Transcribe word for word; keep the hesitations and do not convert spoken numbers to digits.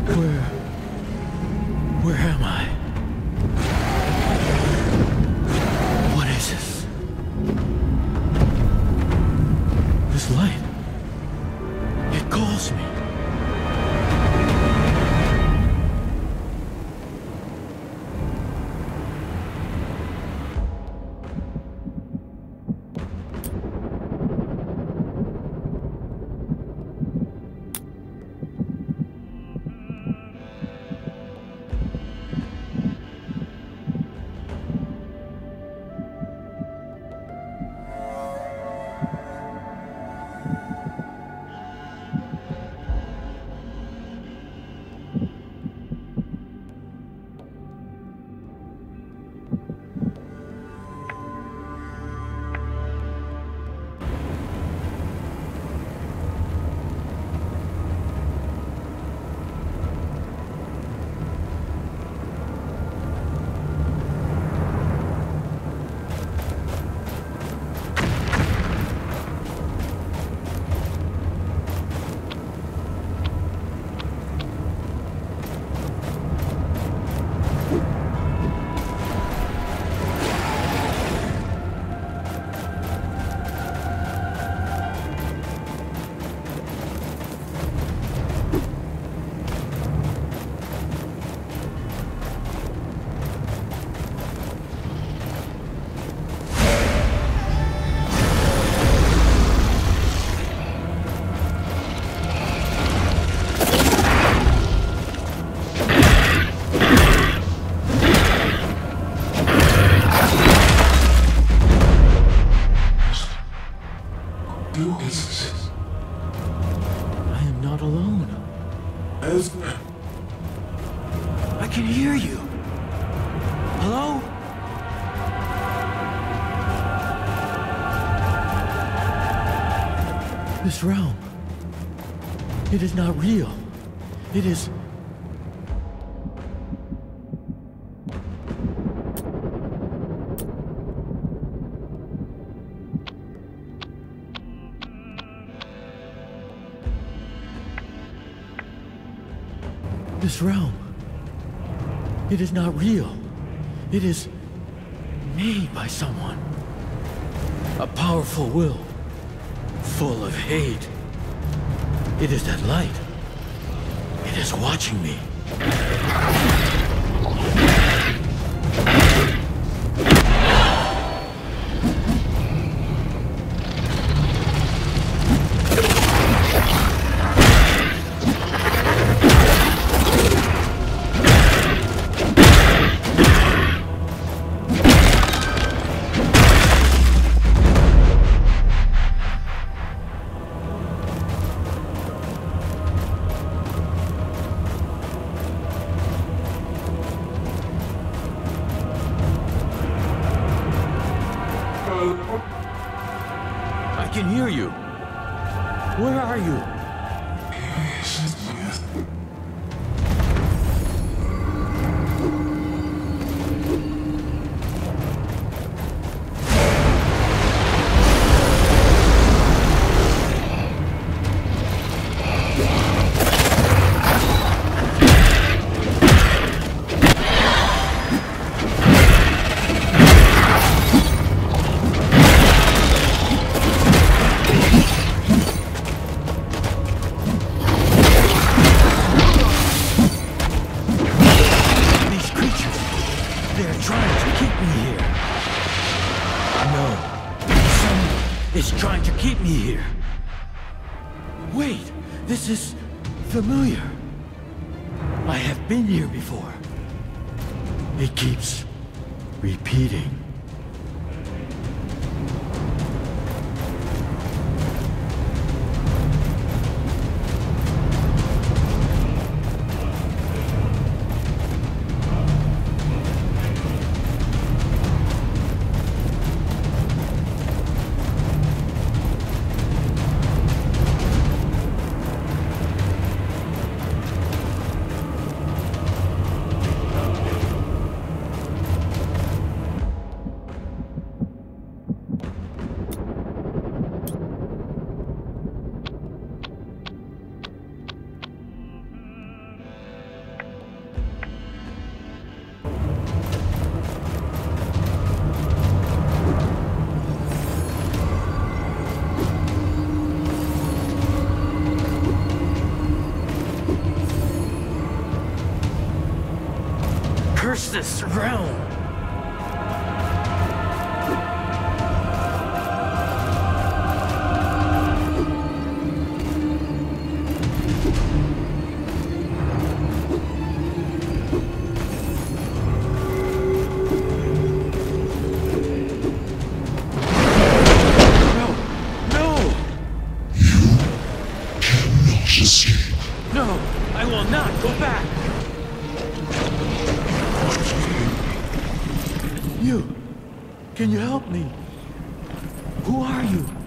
Where... Where am I? What is this? This light... It calls me. I can hear you. Hello? This realm. It is not real. It is... This realm. It is not real. It is made by someone. A powerful will, full of hate. It is that light. It is watching me. I can hear you. Where are you? It's trying to keep me here. Wait, this is familiar. I have been here before. It keeps repeating. curse this realm! No, I will not go back! You, can you help me? Who are you?